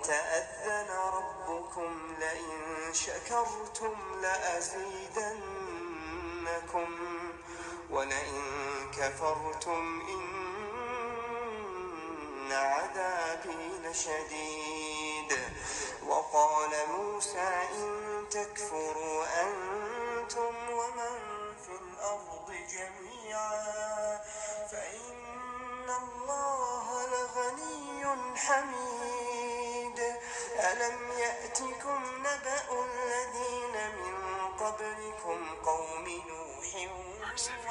تأذن ربكم لئن شكرتم لأزيدنكم ولئن كفرتم إن عذابي لشديد. وقال موسى إن تكفروا أنتم ومن في الأرض جميعا فإن الله لغني حميد. ألم يأتكم نبأ الذين من قبلكم قوم نوح